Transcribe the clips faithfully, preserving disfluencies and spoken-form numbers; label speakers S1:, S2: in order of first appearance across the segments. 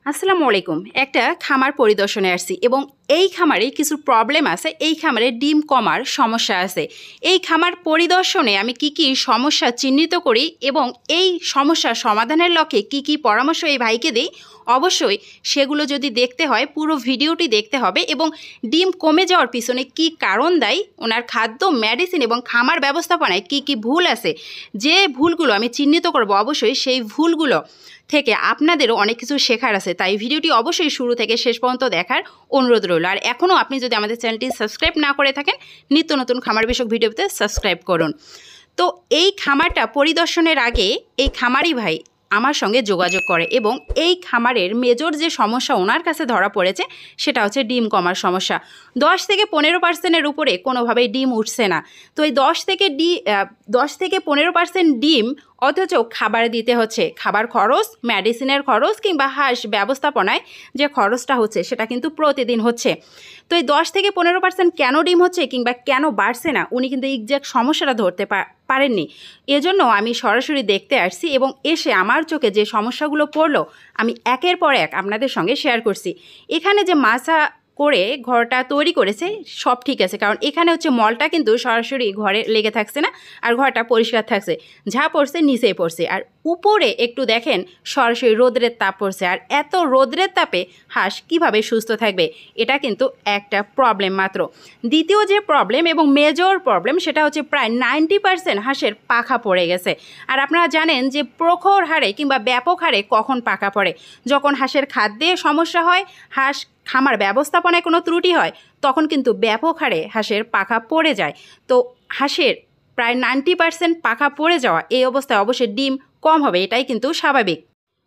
S1: আসসালামু আলাইকুম। একটা খামার পরিদর্শনে আসছি এবং এই খামারে কিছু প্রবলেম আছে। এই খামারে ডিম কমার সমস্যা আছে। এই খামার পরিদর্শনে আমি কি কি সমস্যা চিহ্নিত করি এবং এই সমস্যার সমাধানের লক্ষ্যে কি কি পরামর্শ এই ভাইকে দিই, অবশ্যই সেগুলো যদি দেখতে হয় পুরো ভিডিওটি দেখতে হবে এবং ডিম কমে যাওয়ার পিছনে কি কারণ দায়ী, ওনার খাদ্য, মেডিসিন এবং খামার ব্যবস্থাপনায় কি কি ভুল আছে, যে ভুলগুলো আমি চিহ্নিত করব, অবশ্যই সেই ভুলগুলো থেকে আপনাদেরও অনেক কিছু শেখার আছে। তাই ভিডিওটি অবশ্যই শুরু থেকে শেষ পর্যন্ত দেখার অনুরোধ রইল। আর এখনও আপনি যদি আমাদের চ্যানেলটি সাবস্ক্রাইব না করে থাকেন, নিত্য নতুন খামার বিষয়ক ভিডিওতে সাবস্ক্রাইব করুন। তো এই খামারটা পরিদর্শনের আগে এই খামারি ভাই আমার সঙ্গে যোগাযোগ করে এবং এই খামারের মেজর যে সমস্যা ওনার কাছে ধরা পড়েছে সেটা হচ্ছে ডিম কমার সমস্যা। দশ থেকে পনেরো পার্সেন্টের উপরে কোনোভাবেই ডিম উঠছে না। তো এই দশ থেকে ডি দশ থেকে পনেরো পার্সেন্ট ডিম অথচ খাবার দিতে হচ্ছে। খাবার খরচ, মেডিসিনের খরচ কিংবা হাঁস ব্যবস্থাপনায় যে খরচটা হচ্ছে সেটা কিন্তু প্রতিদিন হচ্ছে। তো এই দশ থেকে পনেরো পার্সেন্ট কেন ডিম হচ্ছে কিংবা কেন বাড়ছে না, উনি কিন্তু এক্সাক্ট সমস্যাটা ধরতে পারেননি। এজন্য আমি সরাসরি দেখতে আসছি এবং এসে আমার চোখে যে সমস্যাগুলো পড়লো আমি একের পর এক আপনাদের সঙ্গে শেয়ার করছি। এখানে যে মাছা করে ঘরটা তৈরি করেছে সব ঠিক আছে, কারণ এখানে হচ্ছে মলটা কিন্তু সরাসরি ঘরে লেগে থাকছে না আর ঘরটা পরিষ্কার থাকছে। যা পড়ছে নিচেই পড়ছে, আর উপরে একটু দেখেন সরাসরি রোদ্রের তাপ পড়ছে। আর এত রোদ্রের তাপে হাঁস কিভাবে সুস্থ থাকবে, এটা কিন্তু একটা প্রবলেম মাত্র। দ্বিতীয় যে প্রবলেম এবং মেজর প্রবলেম সেটা হচ্ছে প্রায় নাইনটি পার্সেন্ট হাঁসের পাখা পড়ে গেছে। আর আপনারা জানেন যে প্রখর হারে কিংবা ব্যাপক হারে কখন পাখা পড়ে, যখন হাঁসের খাদ্যে সমস্যা হয়, হাঁস খামার ব্যবস্থাপনায় কোনো ত্রুটি হয়, তখন কিন্তু ব্যাপক হারে হাঁসের পাখা পড়ে যায়। তো হাঁসের প্রায় নাইনটি পার্সেন্ট পাখা পড়ে যাওয়া, এই অবস্থায় অবশ্যই ডিম কম হবে, এটাই কিন্তু স্বাভাবিক।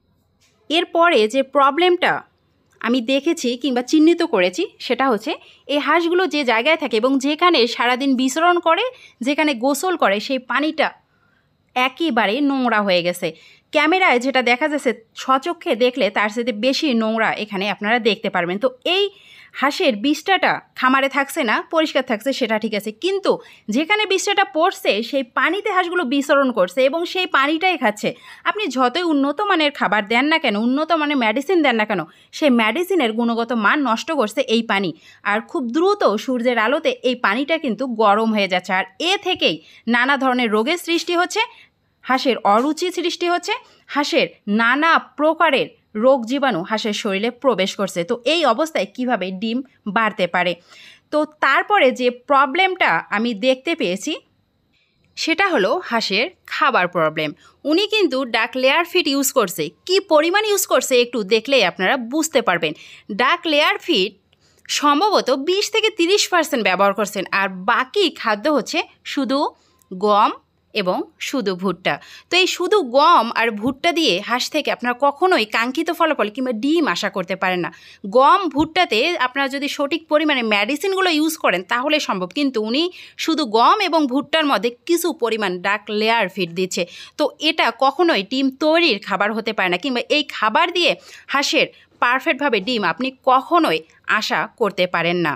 S1: এরপরে যে প্রবলেমটা আমি দেখেছি কিংবা চিহ্নিত করেছি সেটা হচ্ছে এই হাঁসগুলো যে জায়গায় থাকে এবং যেখানে সারাদিন বিচরণ করে, যেখানে গোসল করে, সেই পানিটা একেবারে নোংরা হয়ে গেছে। ক্যামেরায় যেটা দেখা যাচ্ছে স্বচক্ষে দেখলে তার সাথে বেশি নোংরা এখানে আপনারা দেখতে পারবেন। তো এই হাঁসের বিষ্ঠাটা খামারে থাকছে না, পরিষ্কার থাকছে, সেটা ঠিক আছে, কিন্তু যেখানে বিষ্ঠাটা পড়ছে সেই পানিতে হাঁসগুলো বিচরণ করছে এবং সেই পানিটাই খাচ্ছে। আপনি যতই উন্নত মানের খাবার দেন না কেন, উন্নত মানের মেডিসিন দেন না কেন, সেই মেডিসিনের গুণগত মান নষ্ট করছে এই পানি। আর খুব দ্রুত সূর্যের আলোতে এই পানিটা কিন্তু গরম হয়ে যাচ্ছে, আর এ থেকেই নানা ধরনের রোগের সৃষ্টি হচ্ছে, হাঁসের অরুচি সৃষ্টি হচ্ছে, হাঁসের নানা প্রকারের রোগ জীবাণু হাঁসের শরীরে প্রবেশ করছে। তো এই অবস্থায় কিভাবে ডিম বাড়তে পারে? তো তারপরে যে প্রবলেমটা আমি দেখতে পেয়েছি সেটা হলো হাঁসের খাবার প্রবলেম। উনি কিন্তু ডাক লেয়ার ফিড ইউজ করছে। কি পরিমাণ ইউজ করছে একটু দেখলেই আপনারা বুঝতে পারবেন। ডাক লেয়ার ফিড সম্ভবত বিশ থেকে তিরিশ পার্সেন্ট ব্যবহার করছেন, আর বাকি খাদ্য হচ্ছে শুধু গম এবং শুধু ভুট্টা। তো এই শুধু গম আর ভুট্টা দিয়ে হাঁস থেকে আপনারা কখনোই কাঙ্ক্ষিত ফলাফল কিংবা ডিম আশা করতে পারেন না। গম, ভুট্টাতে আপনারা যদি সঠিক পরিমাণে মেডিসিনগুলো ইউজ করেন তাহলে সম্ভব, কিন্তু উনি শুধু গম এবং ভুট্টার মধ্যে কিছু পরিমাণ ডাক লেয়ার ফিড দিচ্ছে। তো এটা কখনোই ডিম তৈরির খাবার হতে পারে না, কিংবা এই খাবার দিয়ে হাঁসের পারফেক্টভাবে ডিম আপনি কখনোই আশা করতে পারেন না।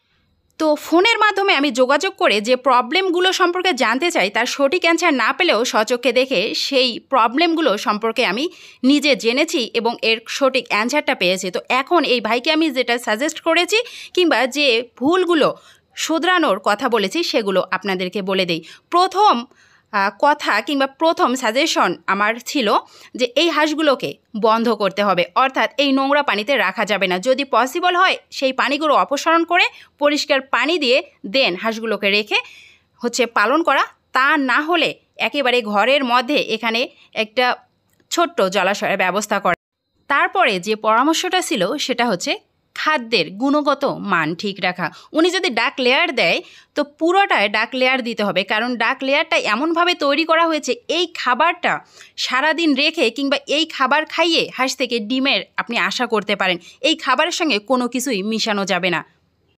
S1: তো ফোনের মাধ্যমে আমি যোগাযোগ করে যে প্রবলেমগুলো সম্পর্কে জানতে চাই তার সঠিক অ্যান্সার না পেলেও স্বচক্ষে দেখে সেই প্রবলেমগুলো সম্পর্কে আমি নিজে জেনেছি এবং এর সঠিক অ্যান্সারটা পেয়েছি। তো এখন এই ভাইকে আমি যেটা সাজেস্ট করেছি কিংবা যে ভুলগুলো শুধরানোর কথা বলেছি সেগুলো আপনাদেরকে বলে দিই। প্রথম কথা কিংবা প্রথম সাজেশন আমার ছিল যে এই হাঁসগুলোকে বন্ধ করতে হবে, অর্থাৎ এই নোংরা পানিতে রাখা যাবে না। যদি পসিবল হয় সেই পানিগুলো অপসারণ করে পরিষ্কার পানি দিয়ে দেন হাঁসগুলোকে রেখে হচ্ছে পালন করা। তা না হলে একেবারে ঘরের মধ্যে এখানে একটা ছোট্ট জলাশয়ের ব্যবস্থা করা। তারপরে যে পরামর্শটা ছিল সেটা হচ্ছে খাদ্যের গুণগত মান ঠিক রাখা। উনি যদি ডাক লেয়ার দেয় তো পুরোটায় ডাক লেয়ার দিতে হবে, কারণ ডাক লেয়ারটা এমনভাবে তৈরি করা হয়েছে এই খাবারটা সারাদিন রেখে কিংবা এই খাবার খাইয়ে হাঁস থেকে ডিমের আপনি আশা করতে পারেন। এই খাবারের সঙ্গে কোনো কিছুই মিশানো যাবে না।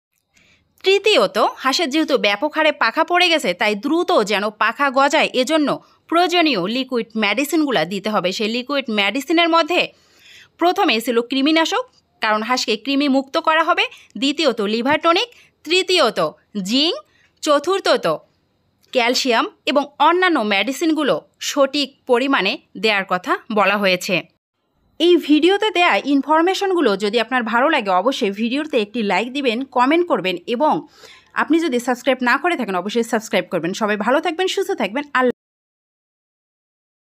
S1: তৃতীয়ত, হাঁসের যেহেতু ব্যাপক হারে পাখা পড়ে গেছে তাই দ্রুত যেন পাখা গজায় এজন্য প্রয়োজনীয় লিকুইড মেডিসিনগুলো দিতে হবে। সেই লিকুইড মেডিসিনের মধ্যে প্রথমে ছিল কৃমিনাশক, কারণ হাঁসকে কৃমি মুক্ত করা হবে, দ্বিতীয়ত লিভার টনিক, তৃতীয়ত জিঙ্ক, চতুর্থত ক্যালসিয়াম এবং অন্যান্য মেডিসিনগুলো সঠিক পরিমাণে দেওয়ার কথা বলা হয়েছে। এই ভিডিওতে দেয়া ইনফরমেশনগুলো যদি আপনার ভালো লাগে অবশ্যই ভিডিওতে একটি লাইক দিবেন, কমেন্ট করবেন এবং আপনি যদি সাবস্ক্রাইব না করে থাকেন অবশ্যই সাবস্ক্রাইব করবেন। সবাই ভালো থাকবেন, সুস্থ থাকবেন। আল্লাহ।